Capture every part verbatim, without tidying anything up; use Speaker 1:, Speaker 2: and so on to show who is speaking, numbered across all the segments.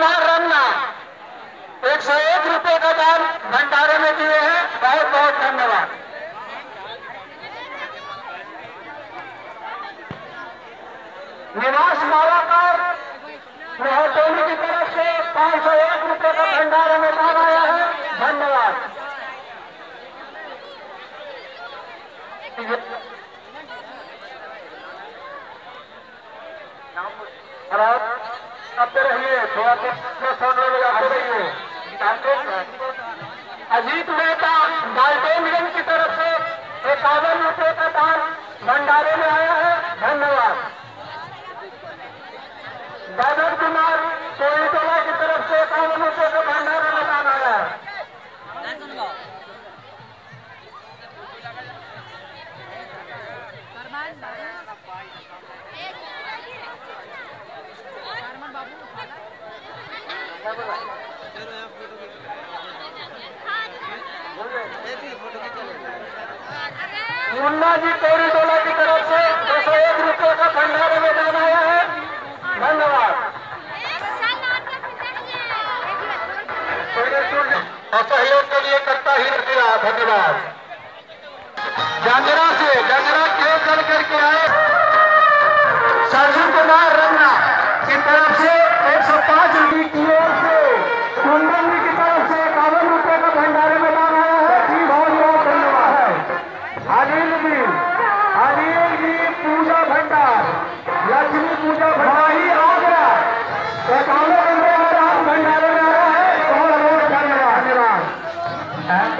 Speaker 1: कुमार रमना एक सौ एक रुपये का दान भंडारे में दिए हैं, बहुत बहुत धन्यवाद। निवास मालाकार महोदय की तरफ से पाँच सौ एक रुपये का भंडारे में दान आया है, धन्यवाद। आते रहिए, थोड़ा देर आते रहिए। अजीत मेहता डाल्टनगंज की तरफ से इक्यावन रुपये का दान भंडारे में आया है, धन्यवाद। दादर कुमार टोला की तरफ से इक्यावन रुपये का भंडारे में दान आया है। मुन्ना जी कोरी टोला की तरफ से दो सौ एक रुपये का भंडारे में दान आया है, धन्यवाद। और सहयोग के लिए करता ही रहेगा, धन्यवाद। जंजरा से जंजरा क्यों चल करके आए सरजू कुमार रमना की तरफ से एक सौ पांच रुपये की ओर से कुंदन जी की तरफ से इक्यावन रुपये का भंडारे में दान आया है, जी बहुत बहुत धन्यवाद है। अनिल जी अनिल जी पूजा भंडार लक्ष्मी पूजा भंडार ही आ गया, इक्यावन रुपये का दान भंडारे में आया है, बहुत बहुत धन्यवाद धन्यवाद।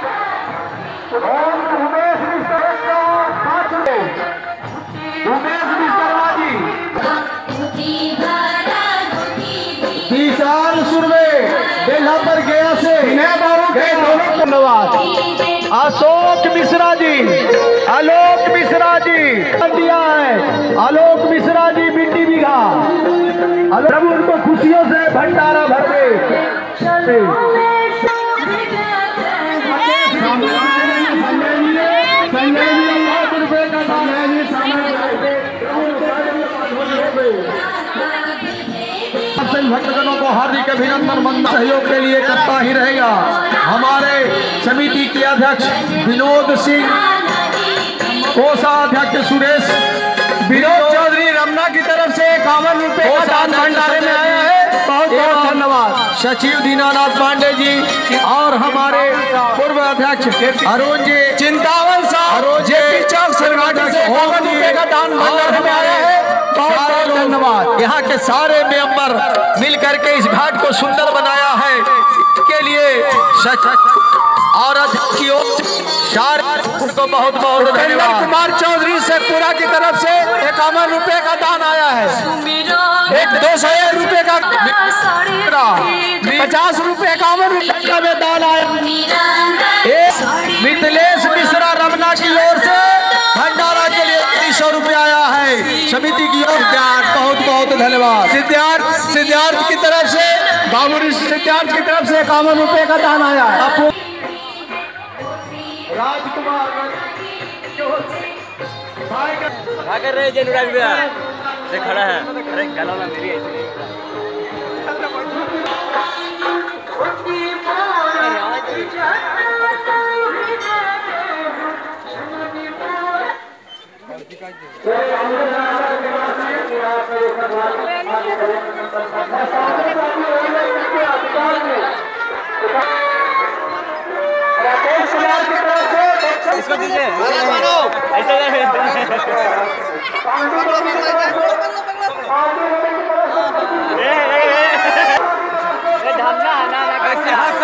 Speaker 1: और उमेश मिश्र पांच उमेश मिश्रा जी विशाल सुरवे बेला पर गया से धन्यवाद। अशोक मिश्रा जी आलोक मिश्रा जी दिया है, आलोक मिश्रा जी बिट्टी बीघा, प्रभु उनको खुशियों से भंडारा भर दे। भक्तजनों को हार्दिक अभिनंदन, मंद सहयोग के लिए करता ही रहेगा। हमारे समिति के अध्यक्ष विनोद सिंह, कोषाध्यक्ष सुरेश विनोद चौधरी रमना की तरफ से इक्यावन रुपये का दान भंडारे में आया है, बहुत बहुत धन्यवाद। सचिव दीनानाथ पांडे जी और हमारे पूर्व अध्यक्ष अरुण जी चिंतावन साहब जेपी चौक सरघाटी से इक्यावन रुपये का दान भंडारे में आया है, बहुत धन्यवाद। यहाँ के सारे मेंबर मिल करके इस घाट को सुंदर बनाया है, इसके लिए सच और की ओर उनको बहुत बहुत धन्यवाद। कुमार चौधरी शेखपुरा की तरफ से इक्यावन रुपये का दान आया है, एक दो सौ एक रुपये का पचास रुपये इक्यावन रुपये का भी दान आया। मिथिलेश मिश्रा रमना की ओर से भंडारा के लिए तीस सौ रुपये आया है, समिति की ओर बहुत बहुत धन्यवाद। सिद्धार्थ सिद्धार्थ की तरफ से बाबूरी सिद्धार्थ की तरफ से इक्यावन रुपये का दान आया है। राजकुमार क्या कर रहे हैं अनुराग भैया से खड़ा है, अरे गला ना मेरी इसको दीजिए ऐसे ढालना है ना,